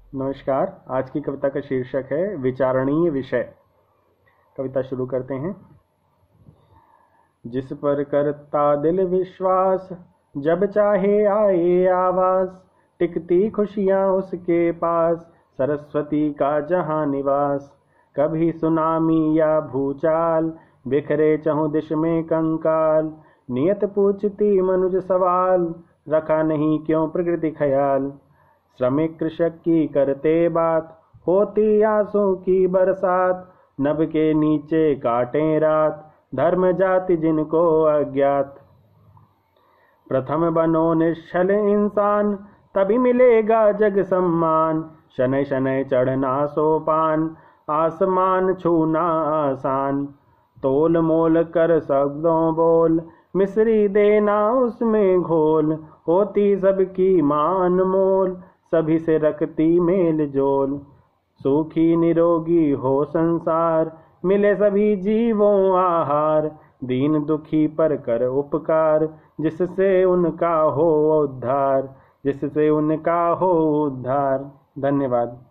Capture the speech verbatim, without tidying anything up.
नमस्कार। आज की कविता का शीर्षक है विचारणीय विषय। कविता शुरू करते हैं। जिस पर करता दिल विश्वास, जब चाहे आए आवास, टिकती खुशियां उसके पास, सरस्वती का जहां निवास। कभी सुनामी या भूचाल, बिखरे चहुं दिश में कंकाल, नियत पूछती मनुज सवाल, रखा नहीं क्यों प्रकृति ख्याल। श्रमिक कृषक की करते बात, होती आंसू की बरसात, नभ के नीचे काटे रात, धर्म जाति जिनको अज्ञात। प्रथम बनो निश्चल इंसान, तभी मिलेगा जग सम्मान। शनै शनै चढ़ना सोपान, आसमान छूना आसान। तोल मोल कर शब्दों बोल, मिश्री देना उसमें घोल। होती सबकी मान मोल, सभी से रखती मेल जोल। सुखी निरोगी हो संसार, मिले सभी जीवों आहार। दीन दुखी पर कर उपकार, जिससे उनका हो उद्धार, जिससे उनका हो उद्धार। धन्यवाद।